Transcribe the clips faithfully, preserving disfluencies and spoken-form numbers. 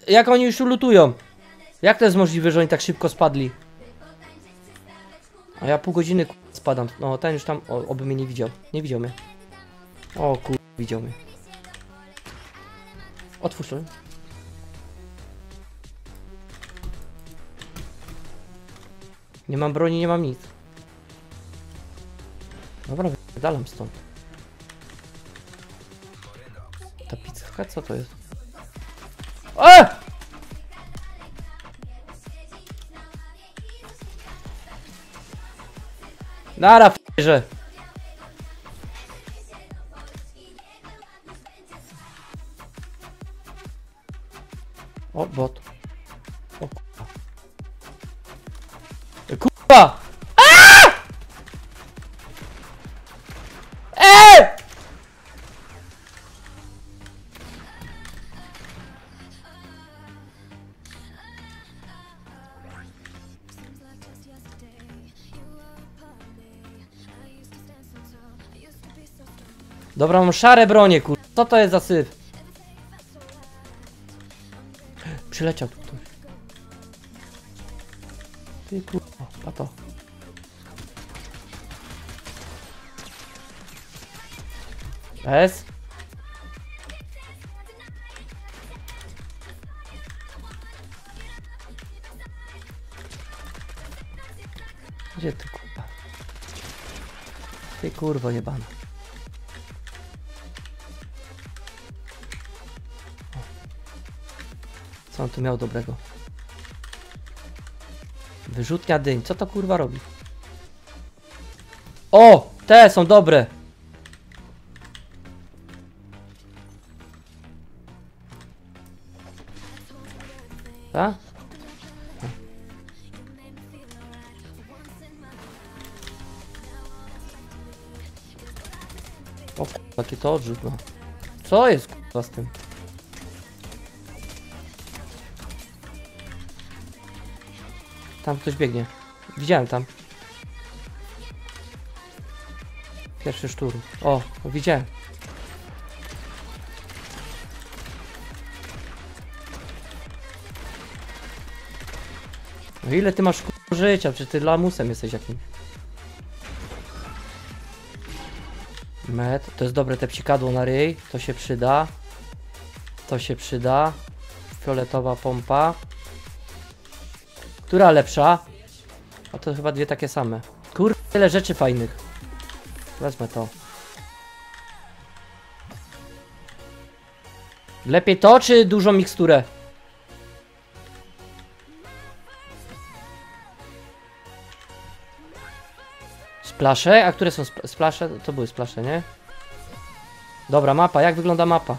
jak oni już lutują? Jak to jest możliwe, że oni tak szybko spadli? A ja pół godziny spadam. No ten już tam, o, oby mnie nie widział. Nie widział mnie. O kur... widział mnie. Otwórz to. Nie mam broni, nie mam nic. Dobra, wydalam stąd. Ta pizzka, co to jest? E! Nara, f***że. O, bot. O, kurwa. E, kurwa! Aaaa! Eee! Dobra, mam szare bronie, kur... Co to jest za syf? Przyleciał tu ktoś. Ty kurwa, pato. S. Gdzie ty kurwa? Ty kurwa jebana. Co on tu miał dobrego? Wyrzutnia dyń. Co to kurwa robi? O! Te są dobre! Tak? O kurwa, jaki to odrzut, no. Co jest kurwa z tym? Tam ktoś biegnie. Widziałem tam. Pierwszy szturm. O, widziałem. No ile ty masz k***a życia? Przecież ty lamusem jesteś jakimś. Med. To jest dobre te psikadło na ryj. To się przyda. To się przyda. Fioletowa pompa. Która lepsza? A to chyba dwie takie same. Kur... tyle rzeczy fajnych. Wezmę to. Lepiej to, czy dużą miksturę? Splasze? A które są spl splasze? To były splasze, nie? Dobra, mapa. Jak wygląda mapa?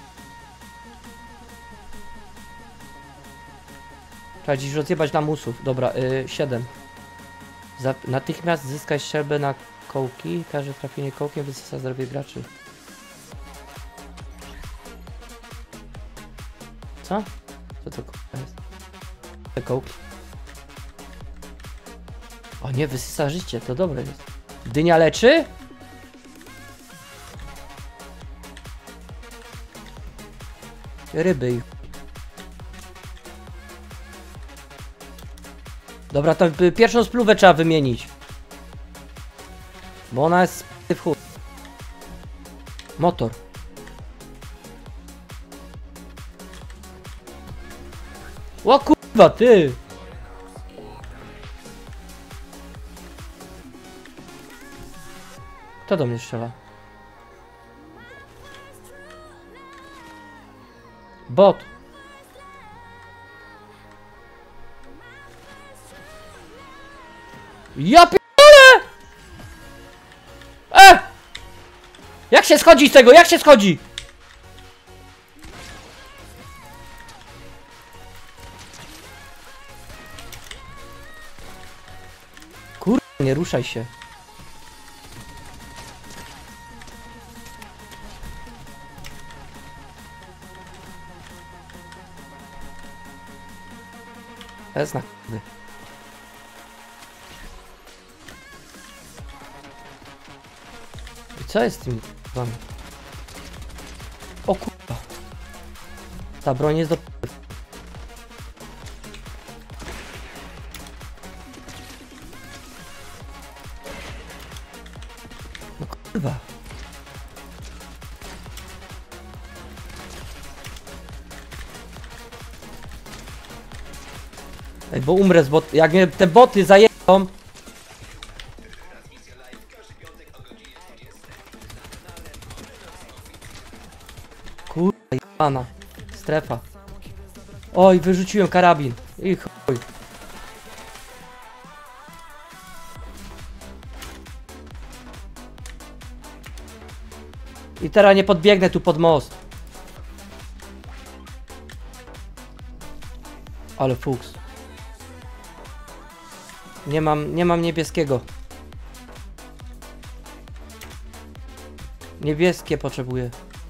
Trzeba dziś rozjebać lamusów. Dobra, yy, siedem. Za natychmiast zyskaj strzelbę na kołki. Każde trafienie kołkiem wysysa zdrowie graczy. Co? Co to jest? Te kołki. O nie, wysysa życie, to dobre jest. Dynia leczy? Ryby. Dobra, to pierwszą spluwę trzeba wymienić. Bo ona jest w chuj. Motor. O kurwa, ty! Kto do mnie strzela? Bot. Ja p***le! E! Jak się schodzi z tego? Jak się schodzi? Kurwa, nie ruszaj się. Jest na k***y. I co jest z tym wami? O kurwa. Ta broń jest do... kurwa. Ej, bo umrę z bot... Jak mnie te boty zajedą... Kurwa, jebana. Strefa. Oj, wyrzuciłem karabin. I chuj. I teraz nie podbiegnę tu pod most. Ale fuks. Nie mam, nie mam niebieskiego. Niebieskie potrzebuję.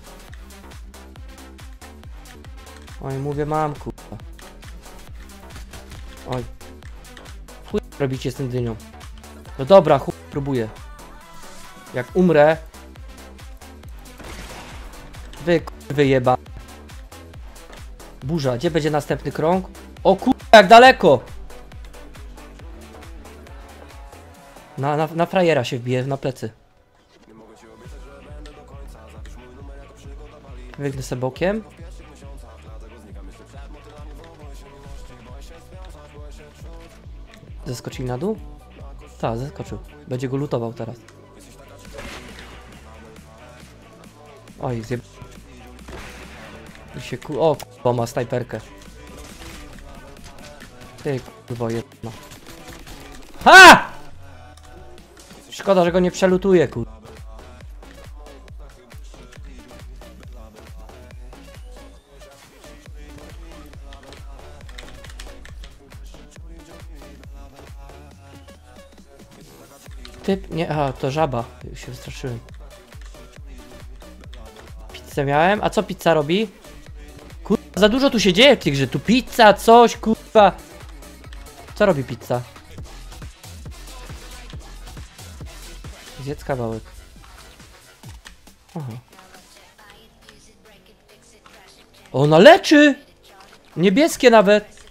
Oj, mówię, mam, kurwa. Oj. Chuj robicie z tym dynią. No dobra, chuj, próbuję. Jak umrę... Wy, kurwy jeba. Burza, gdzie będzie następny krąg? O kurwa, jak daleko! Na, na, na frajera się wbije, na plecy. Wygnę sobie bokiem. Zeskoczył na dół? Tak, zeskoczył. Będzie go lutował teraz. Oj, zjeb... I się ku... O, kurwa, ma snajperkę. Ty, kurwa, jedna. Ha! Szkoda, że go nie przelutuje, kurwa. Typ, nie, aha, to żaba. Już się wystraszyłem. Pizzę miałem, a co pizza robi? Kurwa, za dużo tu się dzieje w tych grze. Tu pizza, coś, kurwa. Co robi pizza? Zjedz kawałek. Aha. Ona leczy! Niebieskie nawet!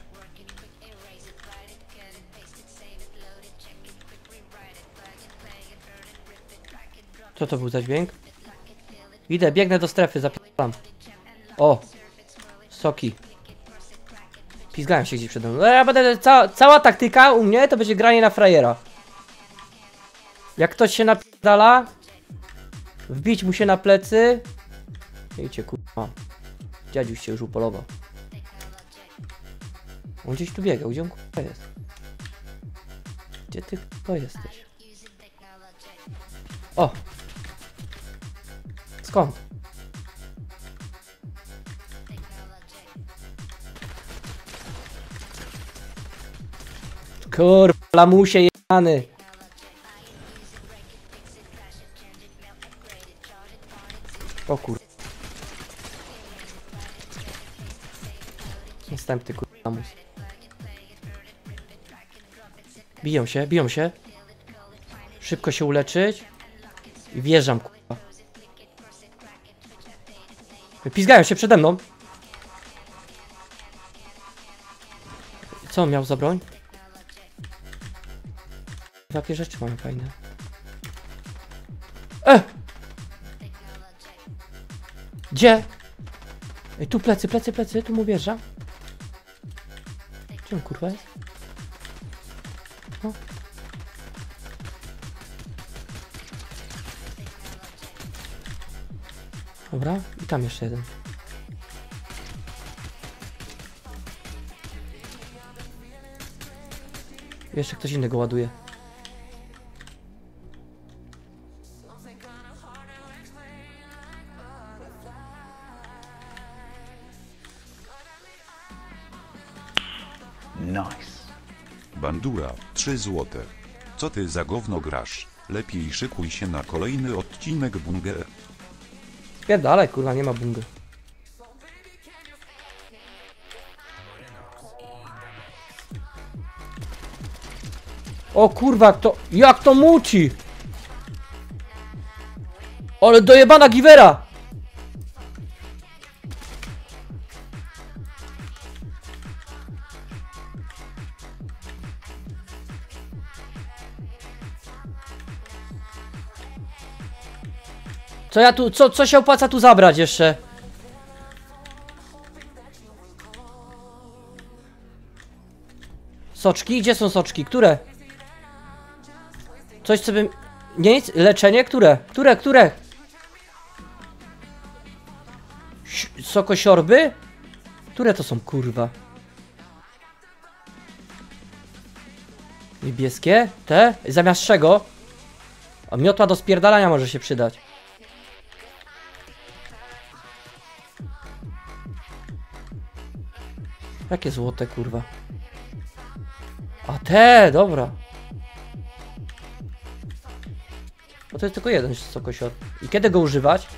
Co to był za dźwięk? Idę, biegnę do strefy, zapisam. O! Soki. Pizgałem się gdzieś przede mną. Ja będę, ca cała taktyka u mnie to będzie granie na frajera. Jak ktoś się napierdala, wbić mu się na plecy. Wiecie, kurwa. Dziadziuś się już upolował. On gdzieś tu biegał, gdzie on kurwa jest? Gdzie ty kurwa jesteś? O! Skąd? Kurwa, lamusie jebany. O kur... Następny kur... lamus. Biją się, biją się. Szybko się uleczyć. I wjeżdżam, kurwa. Pizgają się przede mną. Co on miał za broń? Jakie rzeczy mają fajne. E! Gdzie? Ej, tu plecy, plecy, plecy, tu mu wjeżdża. Gdzie on kurwa jest? No. Dobra, i tam jeszcze jeden. Jeszcze ktoś innego ładuje. Nice. Bandura, trzy złote. Co ty za gówno grasz? Lepiej szykuj się na kolejny odcinek Bunge. Spierdalaj, kurwa, nie ma bungy. O kurwa, to... Jak to muci! Ale dojebana giwera! Co ja tu, co, co się opłaca tu zabrać jeszcze? Soczki? Gdzie są soczki? Które? Coś co bym... Nic? Leczenie? Które? Które? Które? Ś sokosiorby? Które to są, kurwa? Niebieskie? Te? Zamiast czego? A miotła do spierdalania może się przydać. Jakie złote, kurwa? A te, dobra. Bo to jest tylko jeden sokosior. I kiedy go używać?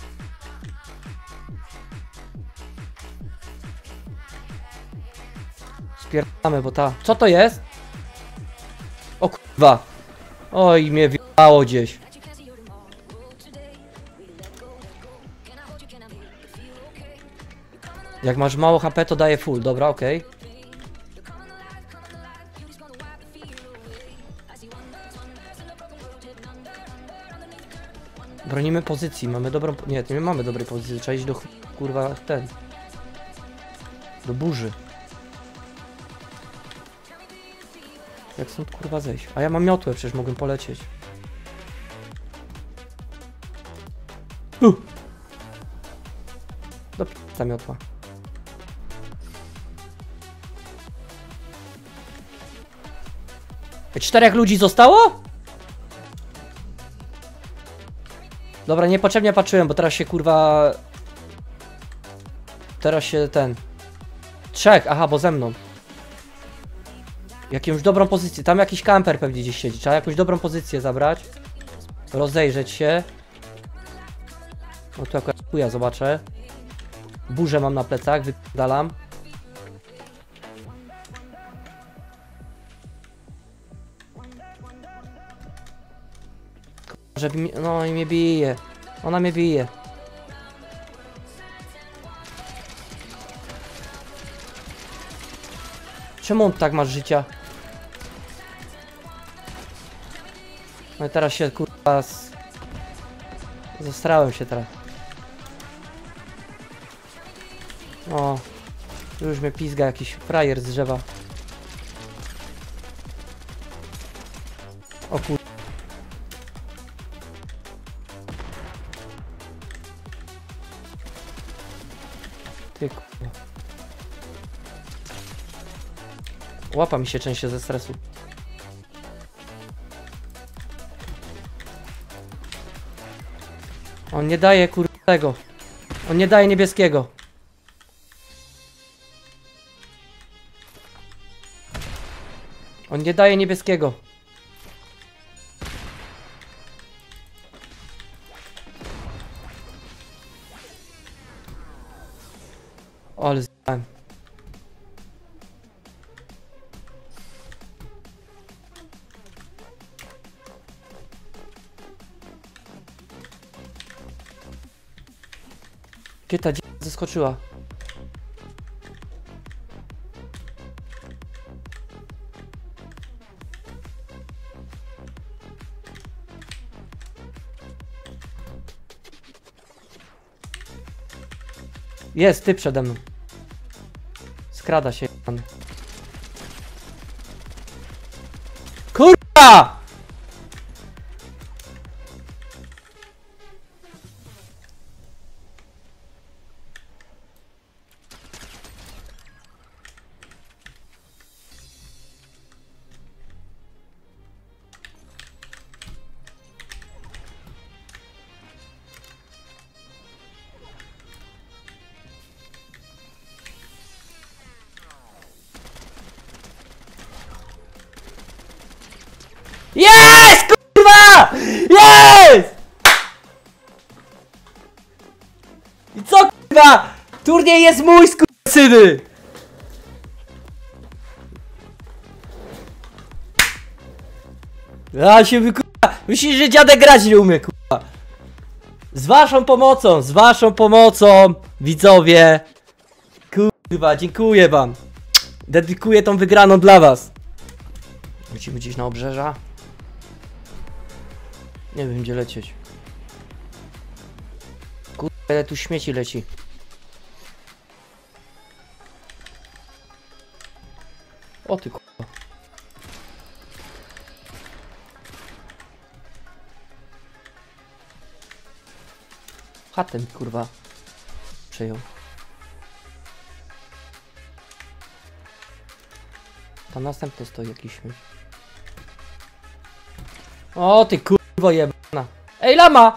Spierdamy, bo ta... Co to jest? O kurwa. Oj, mnie wjechało gdzieś. Jak masz mało H P, to daje full. Dobra, okej. Okay. Bronimy pozycji, mamy dobrą... Nie, nie mamy dobrej pozycji, trzeba iść do kurwa ten... Do burzy. Jak stąd kurwa zejść? A ja mam miotłę, przecież mogłem polecieć. Uh. Do p***a miotła. Czterech ludzi zostało? Dobra, niepotrzebnie patrzyłem, bo teraz się kurwa... Teraz się ten... Trzech, aha, bo ze mną. Jakąś dobrą pozycję, tam jakiś kamper pewnie gdzieś siedzi. Trzeba jakąś dobrą pozycję zabrać. Rozejrzeć się. No tu akurat chuja zobaczę. Burzę mam na plecach, wydalam. Żeby mi... No i mnie bije. Ona mnie bije. Czemu on tak masz życia? No i teraz się kurwa... Z... Zastrałem się teraz. O. Już mnie pizga jakiś frajer z drzewa. O kur... Ty kurwa. Łapa mi się częściej ze stresu. On nie daje kur... tego. On nie daje niebieskiego. On nie daje niebieskiego. O, ale z***ałem. Gdzie ta dziewięć zaskoczyła? Jest, ty przede mną. Skrada się pan. Kurwa! Jest! Kurwa! Jest! I co kurwa? Turniej jest mój, skurwysyny! Ja się wy kurwa... Myślisz, że dziadek grać nie umie, kurwa. Z waszą pomocą, z waszą pomocą, widzowie. Kurwa, dziękuję wam. Dedykuję tą wygraną dla was. Lecimy gdzieś na obrzeża. Nie wiem, gdzie lecieć. ile tu śmieci leci. O ty kurwa. Chatę mi kurwa przejął. Tam następny stoi jakiś śmieć. O ty kurwa jebana. Ej lama!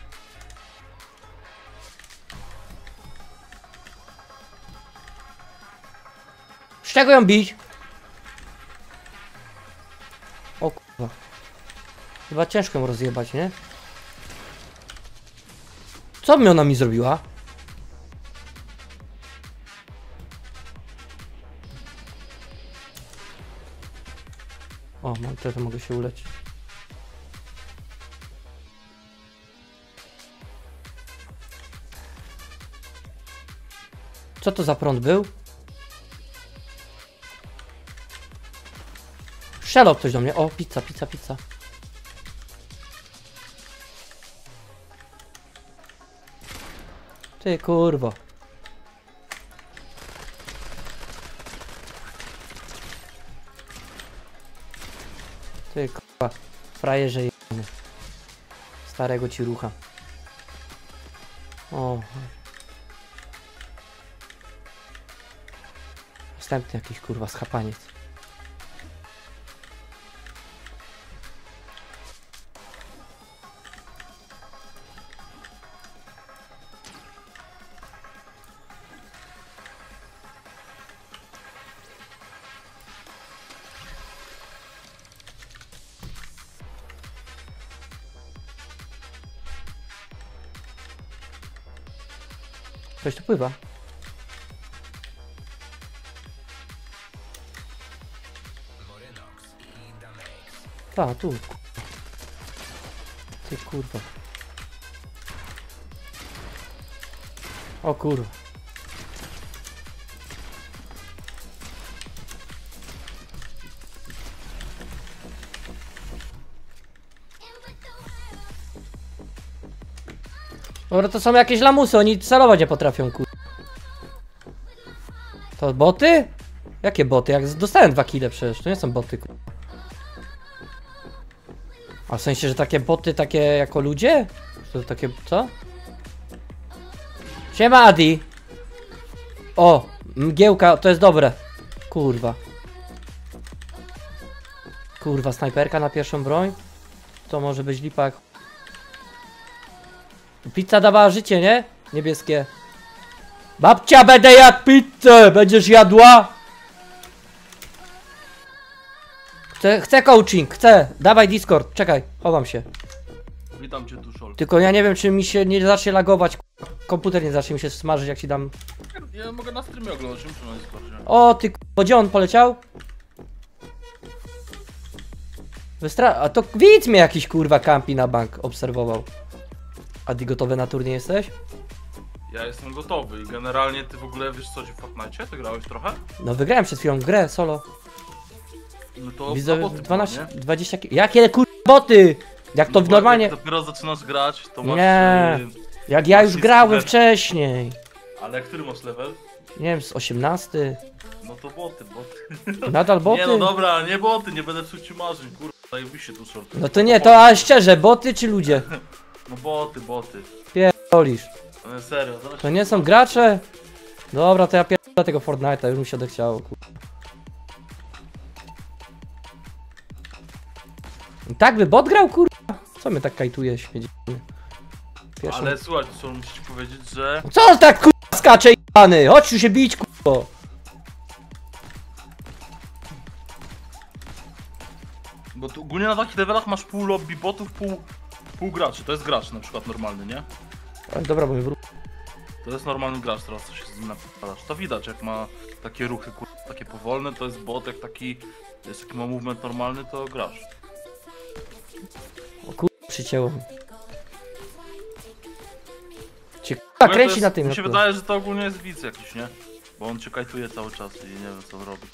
Z czego ją bić? O kurwa. Chyba ciężko ją rozjebać, nie? Co mi ona mi zrobiła? O, mam tyle, to mogę się uleczyć. Co to za prąd był? Strzelał ktoś do mnie. O, pizza, pizza, pizza. Ty kurwo. Ty kurwa. Frajerze jebany. Starego ci rucha. O. Następny jakiś kurwa schapaniec. Ktoś tu pływa. A, tu. Ty kurwa. O kurwa. Dobra, to są jakieś lamusy, oni celować nie potrafią, kur... To boty? Jakie boty? Jak dostałem dwa kile przecież, to nie są boty, kur... A w sensie, że takie boty, takie jako ludzie? To takie, co? Siema Adi! O! Mgiełka, to jest dobre. Kurwa. Kurwa, snajperka na pierwszą broń? To może być lipa jak... Pizza dawała życie, nie? Niebieskie. Babcia, będę jadł pizzę! Będziesz jadła? Chcę, chcę coaching, chcę. Dawaj Discord, czekaj, chowam się. Witam cię tu, Szol. Tylko ja nie wiem, czy mi się nie zacznie lagować. Komputer nie zacznie mi się smażyć, jak ci dam. Ja mogę na streamie oglądać, muszę na Discordzie. O ty k***o, gdzie on poleciał? Wystra... A to widz mnie jakiś kurwa kampi na bank obserwował. Adi, gotowy na turniej jesteś? Ja jestem gotowy i generalnie ty w ogóle wiesz co, w Fortnite? Ty grałeś trochę? No wygrałem przed chwilą grę solo. No to Widzę na boty dwanaście, było, nie? dwadzieścia ki- Jakie kurwa boty? Jak to No bo normalnie... Jak dopiero zaczynasz grać, to masz... Nie. Yy, Jak ja masz już jest grałem level. wcześniej. Ale który masz level? Nie wiem, z osiemnasty. No to boty, boty. Nadal boty? Nie no dobra, nie boty, nie będę psuć ci marzeń, kurwa, zajebiście tu, Szol. No to nie, to a szczerze, boty czy ludzie? No boty, boty. Pierdolisz. No serio, zaraz... To nie są gracze? Dobra, to ja pierdolę tego Fortnite'a, już mi się odechciało, kur... I tak by bot grał, kur... Co mnie tak kajtuje, śmiedzimy? Pierwszą... Ale słuchaj, Szol, muszę ci powiedzieć, że... Co on tak kur... skacze jebany? Chodź tu się bić, kur... Bo tu ogólnie na takich levelach masz pół lobby botów, pół, pół graczy. To jest gracz na przykład normalny, nie? Ale dobra, bo mi wró... To jest normalny gracz, teraz co się z nim napadasz. To widać, jak ma takie ruchy, kur... takie powolne, to jest bot, jak taki, jest taki ma movement normalny, to grasz. O kur... przycięło mi. Cię Ogólnie k***a to kręci jest, na tym. Mi się na wydaje, że to ogólnie jest widz jakiś, nie? Bo on cię kajtuje cały czas i nie wiem co robi.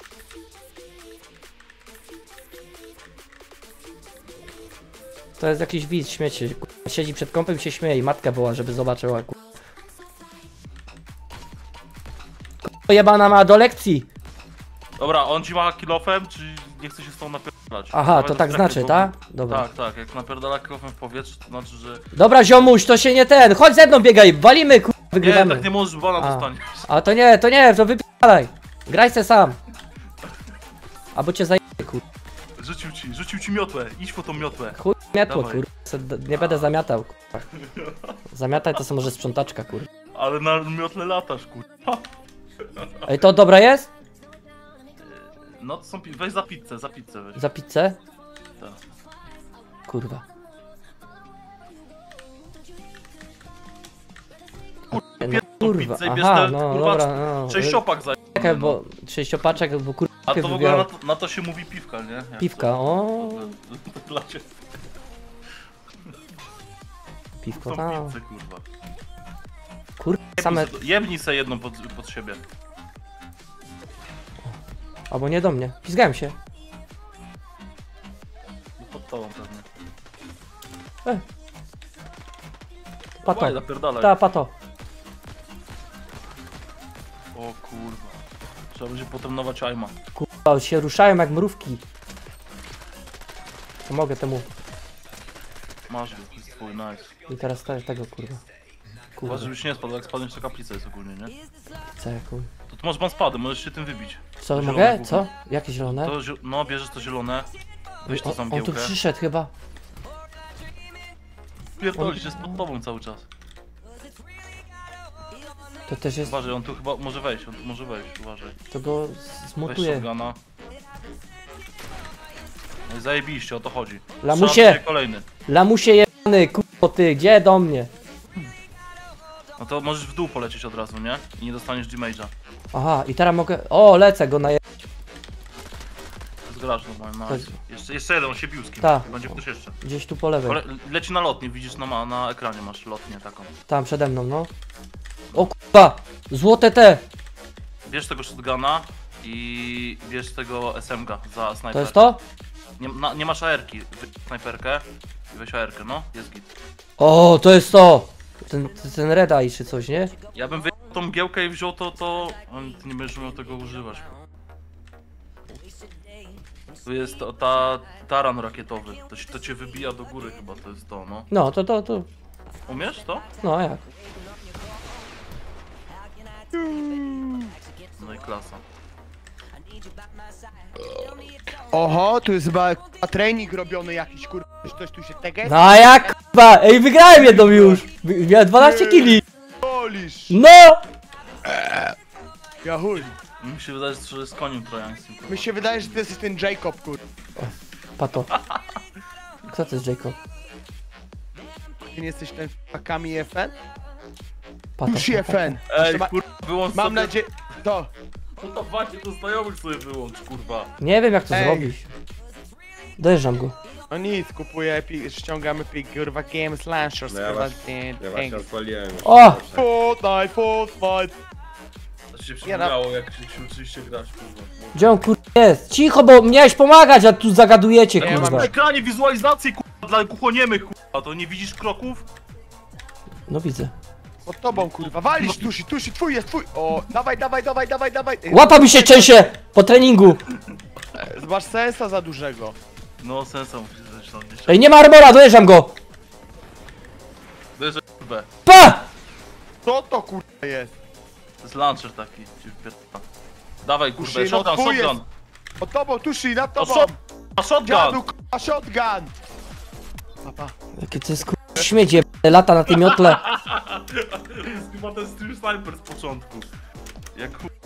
To jest jakiś widz, śmiecie. Kur... Siedzi przed kąpem i się śmieje i matkę woła, żeby zobaczyła, kur... jebana ma do lekcji. Dobra, on ci macha kilofem, czy nie chce się z tą napierdalać? Aha, Dawaj to do tak strefy, znaczy, bo- tak? Dobra. Tak, tak, jak napierdala kilofem w powietrzu, to znaczy, że... Dobra, ziomuś, to się nie ten. Chodź ze mną, biegaj, walimy, kur... Nie, wygrywamy. tak nie możesz, bo ona A. dostanie. A to nie, to nie, to wypierdalaj. Graj se sam. Albo cię zajebie, kur... Rzucił ci, rzucił ci miotłę, idź po tą miotłę. Chuj miotło, Dawaj. kur... Se- Nie będę zamiatał, kur... Zamiataj to są może sprzątaczka, kur... Ale na miotle latasz, kurwa. Ej, to dobra jest? No to są, pi- weź za pizzę, za pizzę weź. Za pizzę? Tak. Kurwa. No, kurwa, pizzę i bierz aha, te, no kurwa, dobra, no. Sześciopak za... Czekaj, bo sześciopaczek, bo kurwa A to w ogóle wybiał. na to, na to się mówi piwka, nie? Jak Piwka, to- o. to- to dla ciebie Piwko, są tam. pizze, kurwa. Kurwa, same... Jebnij se- Jebnij se jedną pod, pod siebie. Albo nie do mnie. Pizgałem się. No pod tobą pewnie. Pato. Dawaj, napierdalaj. Ta, pato. O kurwa. Trzeba będzie potem nowa czajma. Kurwa, się ruszają jak mrówki. Pomogę temu. Masz go, to jest twój, nice. I teraz te- tego, kurwa. Uważaj, Kurwa, żebyś nie spadł, jak spadniesz to kaplica jest ogólnie, nie? chcę, kur... To tu masz banspady, możesz się tym wybić. Co, Zielone mogę? gówno. Co? Jakie zielone? To, zio- no, bierzesz to zielone. Weź to On, on tu zamgiełkę. przyszedł chyba. Pierdolisz, jest pod tobą cały czas. To też jest... Uważaj, on tu chyba może wejść, on tu może wejść, uważaj. To go Weź zmutuje. shotguna. No i zajebiście, o to chodzi. Lamusie! Strzelam się kolejny. Lamusie jebany, kurwa ty, gdzie do mnie? No to możesz w dół polecieć od razu, nie? I nie dostaniesz damage'a. Aha, i teraz mogę... O, lecę go na je... Zgrasz normalnie, no. Chodź. Jeszcze, jeszcze jeden, on się bił z kimś. Tak. Będzie ktoś jeszcze. Gdzieś tu po lewej. Kole leci na lotnię, widzisz na, ma na ekranie masz lotnię taką. Tam, przede mną, no. O kurwa! Złote te! Bierz tego shotguna i bierz tego S M G za snajper. To jest to? Nie, na, nie masz A R ki, weź snajperkę i weź A R kę, no, jest git. O, to jest to! Ten, ten Red Eye czy coś, nie? Ja bym wyjął tą giełkę i wziął to, to... On, ty nie będziesz miał tego używać. Tu jest to, ta taran rakietowy, to, się- to cię wybija do góry chyba, to jest to, no. No, to, to, to. Umiesz to? No, jak? No i klasa. Oho, tu jest chyba k***a, trening robiony jakiś, kurwa, ktoś tu się teges? No a jak kurwa? Ej, wygrałem jedną już! Wy- Miałem dwanaście kili! Polisz! No! Ja chuj. Mi się wydaje, że jest koniem trojańskim. Mi się wydaje, że ty jesteś ten Jacob, kurwa. Pato. Kto to jest Jacob? Ty nie jesteś ten Kami F N? Pato. Tusi F N. Ej, Trzeba- kurwa, wyłącz Mam sobie... nadzieję... To. No to właśnie, to znajomych sobie wyłącz, kurwa. Nie wiem jak to Ej. zrobić. Dojeżdżam go. No nic, kupuję, epi, ściągamy epic, kurwa, Games Launchers, No ja kurwa, właśnie- ten, Ja właśnie ten. odpaliłem. O! Fortnite, Fortnite. To się Nie, przypomniało, jak się, się uczyliście grać, kurwa. Gdzie on kurwa jest? Cicho, bo miałeś pomagać, a tu zagadujecie Nie, kurwa. mam- Na ekranie wizualizację, kurwa, dla głuchoniemych, kurwa, to nie widzisz kroków? No widzę. Pod tobą, kurwa, walisz, Tusi, Tusi, twój jest, twój. O, dawaj, dawaj, dawaj, dawaj, dawaj. Ej, Łapa mi się częsie po treningu. Masz sensa za dużego. No, sensa musisz zejść tam gdzieś. Ej, nie ma armora, dojeżdżam go. Bierze kurwę. Pa! Co to, kurwa, jest? To jest launcher taki, ci wpierdala. Dawaj, kurwę, Kuszy, no shotgun, twój shotgun. jest. Pod tobą, Tusi, nad O, tobą. shot, a shotgun! Dziadu, kurwa, shotgun. Papa. Jakie to jest kurwa śmiecie, lata na tym miotle. To jest chyba ten stream sniper z początku. Jak chuj.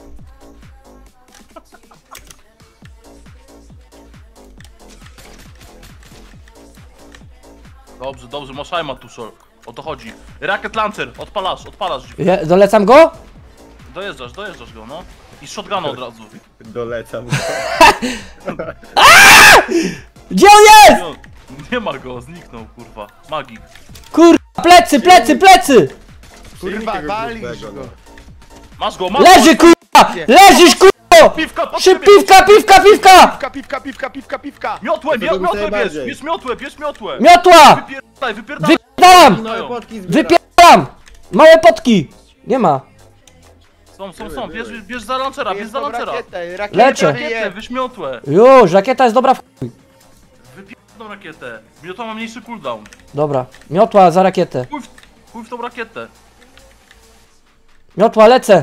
Dobrze, dobrze, masz aima tuszol. O to chodzi. Rocket launcher, odpalasz, odpalasz. Ja, dolecam go? Dojeżdżasz, dojeżdżasz go, no. I z shotguna od razu. Dolecam. Gdzie on jest? No, nie ma go, zniknął, kurwa. Magik. Kurwa, plecy, plecy, plecy! Kurwa, tego walisz grubego, go. no. Masz go, masz Leży go! kurwa! Leżysz kurwa! Piwka, pod Szyb, siebie! piwka, piwka, piwka! Piwka, piwka, piwka, piwka, piwka. Miotłę, To mio, tego miotłę bierz, najbardziej. bierz miotłę, bierz miotłę! Miotła! Wypierdalaj, wypierdalaj! Wypierdalam! Małe potki zbieram. Wypierdalam! Małe potki! Nie ma. Są, są, są, bierz, bierz za lancera, bierz Jest za tą lancera. rakietę, rakietę Leczę. Rakietę, bije. wyśmiotłe. Już, rakieta jest dobra w chuj. Wypierdolą rakietę. Miotła ma mniejszy cooldown. Dobra, miotła za rakietę. Chuj w, chuj w tą rakietę. Miotła, lecę.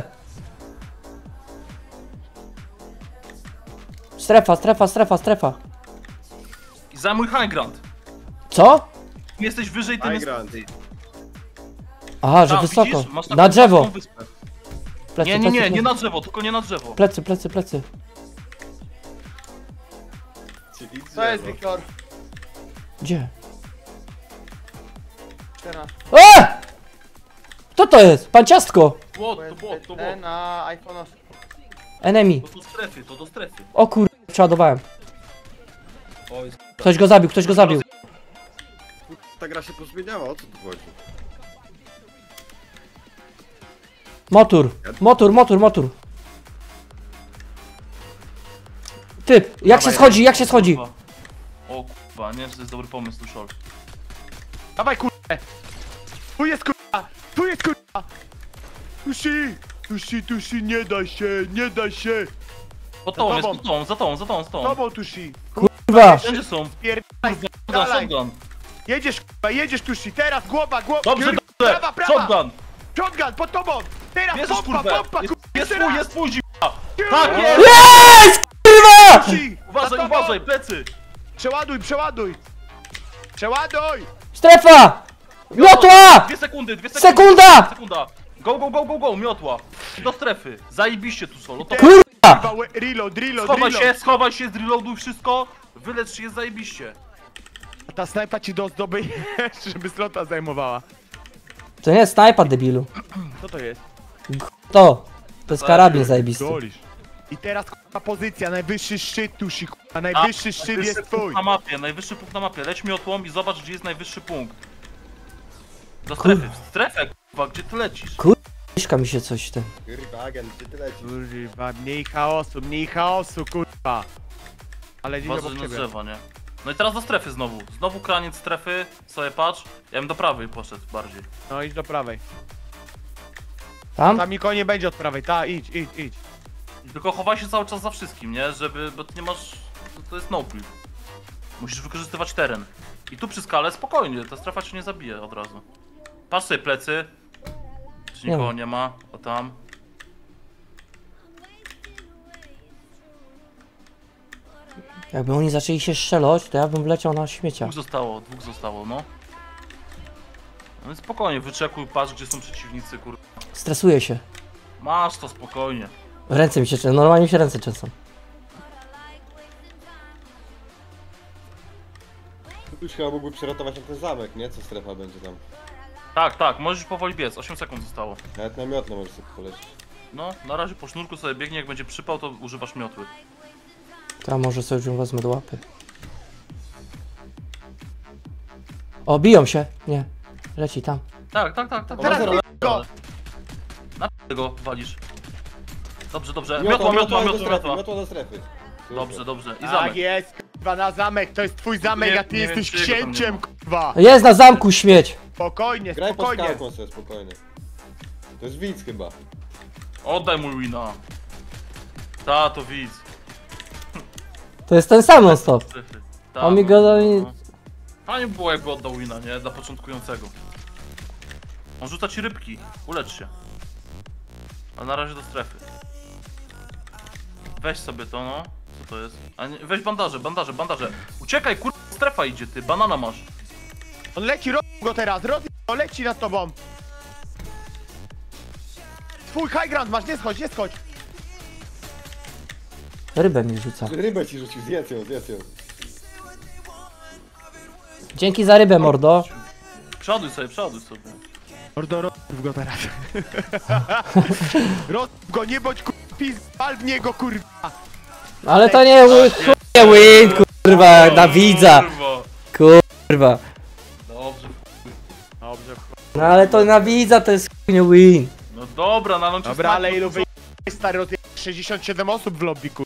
Strefa, strefa, strefa, strefa. I zajmuj high ground. Co? Im jesteś wyżej, tym jest... Migrant. Aha, że Tam, wysoko. widzisz? Masz taką Na drzewo. płaską wyspę. Plecy, Nie, nie, plecy, nie, plecy. nie na drzewo, tylko nie na drzewo. Plecy, plecy, plecy. Czyli Co jest, drzewo. Wiktor? Gdzie? Teraz. Eee! Kto to jest? Pan Ciastko! Błot, to błot, to błot. Na iPhone'a. Enemy. To do strefy, to do strefy. O kur... przeładowałem. O, jest... Ktoś go zabił, ktoś go zabił. Ta gra się pozmieniała, o co tu chodzi? Motor, motor, motor, motor. Typ, jak się Dawaj, schodzi, jak się schodzi? kurwa. O kurwa, nie, to jest dobry pomysł, Tuszol. Dawaj kurwa! Tu jest kurwa! Tu jest kurwa! Tusi! Tusi, tusi, nie da się, nie da się! Pod tobą, Za jest tobą. pod tobą, za tobą, za tobą, za tobą. Tobą tusi! Kurwa! Wszędzie są. Pierdalaj, Shotgun, dalej! shotgun. Jedziesz kurwa, jedziesz tusi! Teraz głowa, głowa! Dobrze, Jurek, dobrze. Prawa, prawa! Shotgun. Shotgun, pod tobą! Teraz Bierzesz pompa, kurwę. pompa, Jest, kurwa! jest jeszcze twój, raz. jest twój, zimba. Jurek, Tak jest! Jest! Kurwa! Tusi! Za Uważaj, tobą. uważaj, plecy. Przeładuj, przeładuj! Przeładuj! Strefa! Miotła! Dwie sekundy, dwie sekundy. Sekunda! Sekunda. Go, go, go, go, go, miotła. Do strefy. Zajebiście tu solo. To... Kurwa! Kurwa, we- reload, reload, Schowaj reload! się, schowaj się, zreloaduj wszystko. Wylecz się, jest zajebiście. A ta snajpa ci do zdoby żeby slota zajmowała. To nie jest snajpa, debilu. Co to jest? To. To jest karabin zajebisty. Dolisz. I teraz kurwa pozycja, najwyższy szczyt tusi, kurwa, najwyższy szczyt Najwyższy jest twój. punkt na mapie, najwyższy punkt na mapie. Leć miotłą i zobacz, gdzie jest najwyższy punkt. Do strefy, w strefę, kurwa, gdzie ty lecisz? Miszka mi się coś ten. Kurwa, agent, gdzie ty lecisz? Kurwa, mniej chaosu, mniej chaosu, kurwa. Ale nie Uważaj obok na ciebie. drzewo, nie? No i teraz do strefy znowu. Znowu kraniec strefy, sobie patrz. Ja bym do prawej poszedł bardziej. No idź do prawej. Tam? Tam nikogo nie będzie od prawej, ta, idź, idź, idź. Tylko chowaj się cały czas za wszystkim, nie? Żeby, bo ty nie masz... To jest no clip. Musisz wykorzystywać teren. I tu przy skale spokojnie, ta strefa cię nie zabije od razu. Patrz sobie plecy. Czy Nie nikogo ma. nie ma? O tam. Jakby oni zaczęli się strzelać, to ja bym wleciał na śmiecia. Dwóch zostało, dwóch zostało, no. No i spokojnie, wyczekuj, patrz gdzie są przeciwnicy, kur... Stresuję się. Masz to spokojnie. Ręce mi się trzęsą, normalnie mi się ręce trzęsą. Tu już chyba mógłby przyratować na ten zamek, nie? Co strefa będzie tam. Tak, tak, możesz powoli biec, osiem sekund zostało. Nawet na miotno możesz sobie polecieć. No, na razie po sznurku sobie biegnie, jak będzie przypał, to używasz miotły. To może sobie już ją wezmę do łapy. O, biją się. Nie. Leci tam. Tak, tak, tak, tak. Teraz Dobra, go! dobra. Na p- go walisz. Dobrze, dobrze. Miotła, miotła, do miotła, strefy, miotła. miotła do strefy. Super. Dobrze, dobrze. I Tak zamek. jest, kurwa, na zamek, to jest twój zamek, Nie- a ty nie wiem, jesteś czy jego tam nie księciem, ma. kurwa. Jest na zamku śmieć. Spokojnie, Graj pod spokojnie. skałką sobie, spokojnie. To jest widz chyba. Oddaj mój wina. Ta, to widz. To jest ten sam non stop. Strefy. Ta, On mi no, go no, da- no. Fajnie by było jakby oddał wina, nie? Dla początkującego. On rzuca ci rybki. Ulecz się. A na razie do strefy. Weź sobie to, no. Co to jest? A nie, weź bandaże, bandaże, bandaże. Uciekaj, kur... strefa idzie, ty. Banana masz. On leci, roz go teraz, roz go, leci nad tobą. Twój high ground masz, nie schodź, nie schodź. Rybę mi rzuca. Rybę ci rzucił, zjedz ją, zjedz ją. Dzięki za rybę, mordo. Przoduj sobie, przoduj sobie. Mordo, roz go teraz. Roz go, nie bądź kurwa, pal w niego, kurwa. Ale to nie wi- chuj, win, kurwa, na widza. Kurwa. Kurwa. Dobrze. Dobrze, No ale to na widza to jest chuj, nie win. No dobra, na dobra, ale ilu wy... stary, roz... sześćdziesiąt siedem osób w lobby, kurwa.